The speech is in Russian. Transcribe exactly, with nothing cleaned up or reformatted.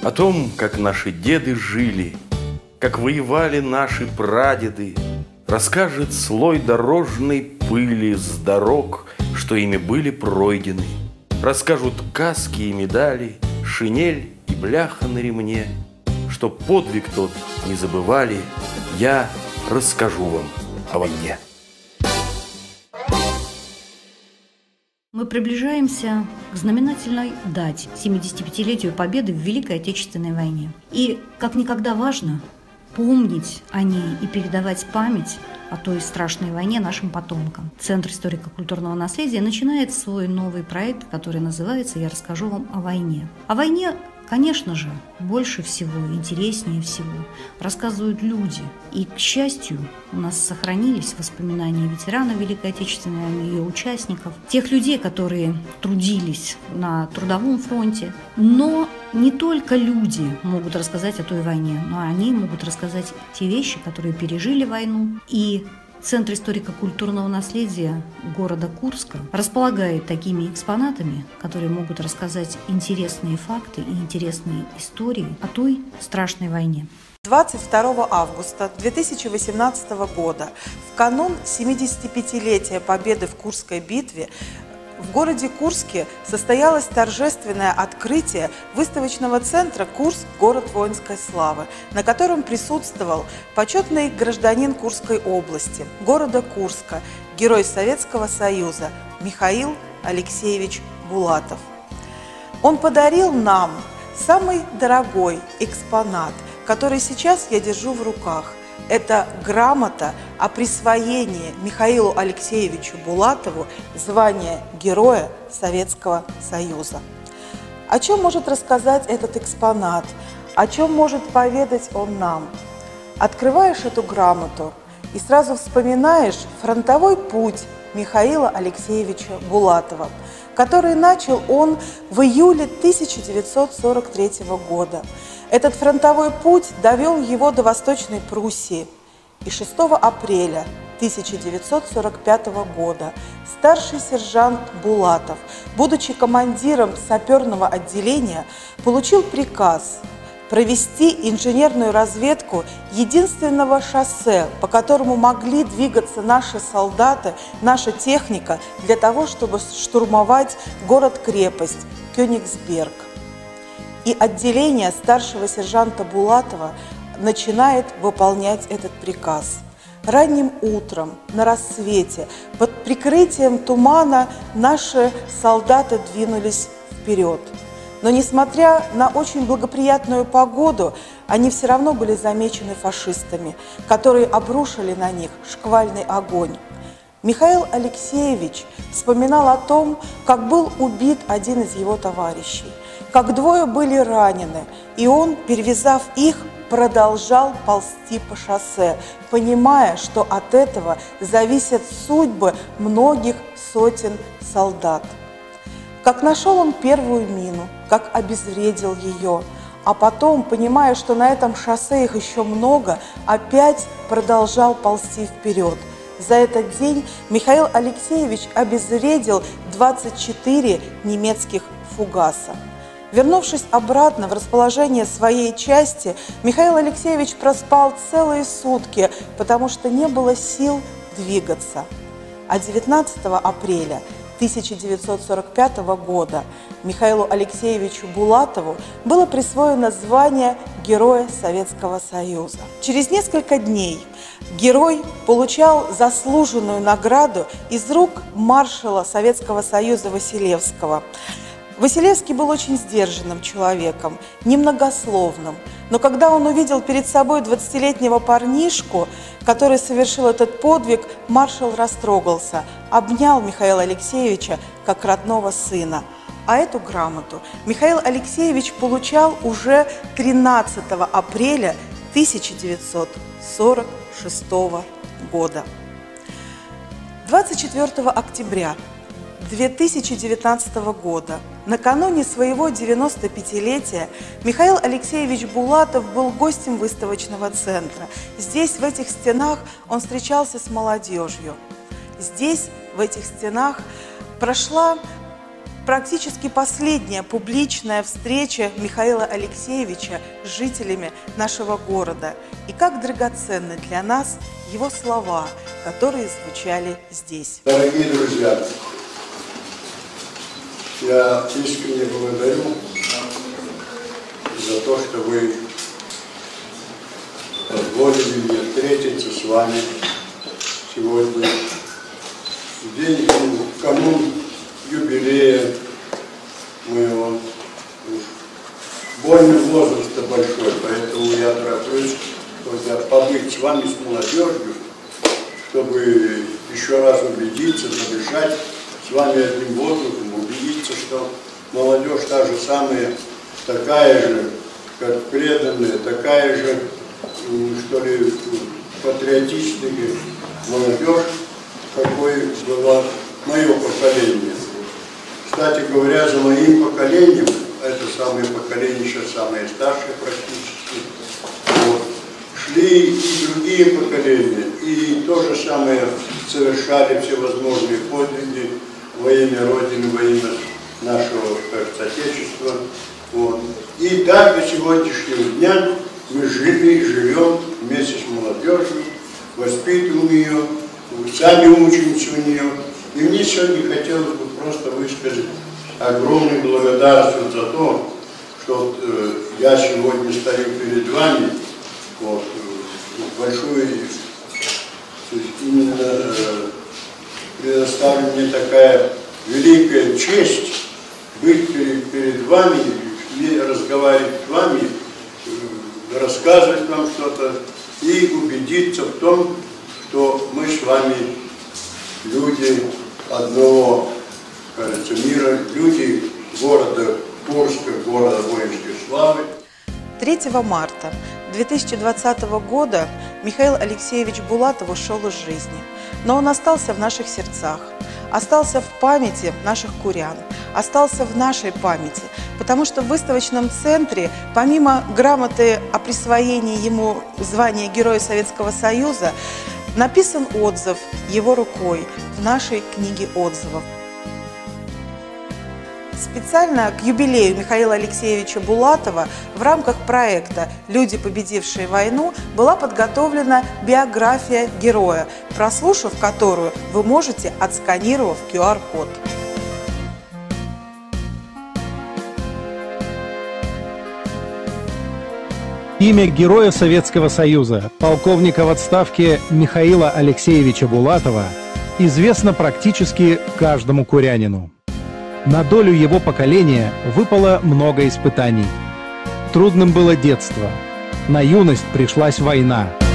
О том, как наши деды жили, как воевали наши прадеды, расскажет слой дорожной пыли с дорог, что ими были пройдены. Расскажут каски и медали, шинель и бляха на ремне. Чтоб подвиг тот не забывали, я расскажу вам о войне. Мы приближаемся к знаменательной дате – семидесятипятилетию Победы в Великой Отечественной войне. И как никогда важно помнить о ней и передавать память о той страшной войне нашим потомкам. Центр историко-культурного наследия начинает свой новый проект, который называется «Я расскажу вам о войне». О войне, конечно же, больше всего, интереснее всего рассказывают люди. И, к счастью, у нас сохранились воспоминания ветеранов Великой Отечественной войны, ее участников, тех людей, которые трудились на трудовом фронте. Но не только люди могут рассказать о той войне, но они могут рассказать те вещи, которые пережили войну. И Центр историко-культурного наследия города Курска располагает такими экспонатами, которые могут рассказать интересные факты и интересные истории о той страшной войне. двадцать второго августа две тысячи восемнадцатого года, в канун семидесятипятилетия Победы в Курской битве, в городе Курске состоялось торжественное открытие выставочного центра «Курск. Город воинской славы», на котором присутствовал почетный гражданин Курской области, города Курска, герой Советского Союза Михаил Алексеевич Булатов. Он подарил нам самый дорогой экспонат, который сейчас я держу в руках. Это грамота о присвоении Михаилу Алексеевичу Булатову звания Героя Советского Союза. О чем может рассказать этот экспонат? О чем может поведать он нам? Открываешь эту грамоту и сразу вспоминаешь фронтовой путь Михаила Алексеевича Булатова, который начал он в июле тысяча девятьсот сорок третьего года. Этот фронтовой путь довел его до Восточной Пруссии. И шестого апреля тысяча девятьсот сорок пятого года старший сержант Булатов, будучи командиром саперного отделения, получил приказ провести инженерную разведку единственного шоссе, по которому могли двигаться наши солдаты, наша техника, для того, чтобы штурмовать город-крепость Кёнигсберг. И отделение старшего сержанта Булатова начинает выполнять этот приказ. Ранним утром, на рассвете, под прикрытием тумана наши солдаты двинулись вперед. Но несмотря на очень благоприятную погоду, они все равно были замечены фашистами, которые обрушили на них шквальный огонь. Михаил Алексеевич вспоминал о том, как был убит один из его товарищей, как двое были ранены, и он, перевязав их, продолжал ползти по шоссе, понимая, что от этого зависят судьбы многих сотен солдат. Как нашел он первую мину, как обезвредил ее, а потом, понимая, что на этом шоссе их еще много, опять продолжал ползти вперед. За этот день Михаил Алексеевич обезвредил двадцать четыре немецких фугаса. Вернувшись обратно в расположение своей части, Михаил Алексеевич проспал целые сутки, потому что не было сил двигаться. А девятнадцатого апреля тысяча девятьсот сорок пятого года Михаилу Алексеевичу Булатову было присвоено звание Героя Советского Союза. Через несколько дней герой получал заслуженную награду из рук маршала Советского Союза Василевского. Василевский был очень сдержанным человеком, немногословным, но когда он увидел перед собой двадцатилетнего парнишку, который совершил этот подвиг, маршал растрогался, обнял Михаила Алексеевича как родного сына. А эту грамоту Михаил Алексеевич получал уже тринадцатого апреля тысяча девятьсот сорок шестого года. двадцать четвёртого октября две тысячи девятнадцатого года, накануне своего девяностопятилетия, Михаил Алексеевич Булатов был гостем выставочного центра. Здесь, в этих стенах, он встречался с молодежью. Здесь, в этих стенах, прошла практически последняя публичная встреча Михаила Алексеевича с жителями нашего города. И как драгоценны для нас его слова, которые звучали здесь. Дорогие друзья, я искренне благодарю за то, что вы позволили мне встретиться с вами сегодня в день, в канун юбилея моего больно возраста большой, поэтому я тороплюсь побыть с вами, с молодежью, чтобы еще раз убедиться, подышать с вами одним воздухом, убедиться, что молодежь та же самая, такая же, как преданная, такая же, что ли, патриотичная молодежь, какой была мое поколение. Кстати говоря, за моим поколением, это самое поколение, сейчас самое старшее практически, вот, шли и другие поколения, и то же самое совершали всевозможные подвиги во имя Родины, во имя нашего, кажется, Отечества. Вот. И так до сегодняшнего дня мы жили и живем вместе с молодежью, воспитываем ее, сами учимся у нее. И мне сегодня хотелось бы просто высказать огромную благодарность за то, что вот, э, я сегодня стою перед вами, вот, э, большую, именно э, предоставлена мне такая великая честь быть перед, перед вами, и разговаривать с вами, э, рассказывать вам что-то и убедиться в том, что мы с вами люди одного, кажется, мира, люди города Курска, города воинской славы. третьего марта две тысячи двадцатого года Михаил Алексеевич Булатов ушел из жизни, но он остался в наших сердцах, остался в памяти наших курян, остался в нашей памяти, потому что в выставочном центре, помимо грамоты о присвоении ему звания Героя Советского Союза, написан отзыв его рукой в нашей книге отзывов. Специально к юбилею Михаила Алексеевича Булатова в рамках проекта «Люди, победившие войну» была подготовлена биография героя, прослушав которую вы можете, отсканировав ку ар код. Имя Героя Советского Союза, полковника в отставке Михаила Алексеевича Булатова, известно практически каждому курянину. На долю его поколения выпало много испытаний. Трудным было детство, на юность пришлась война.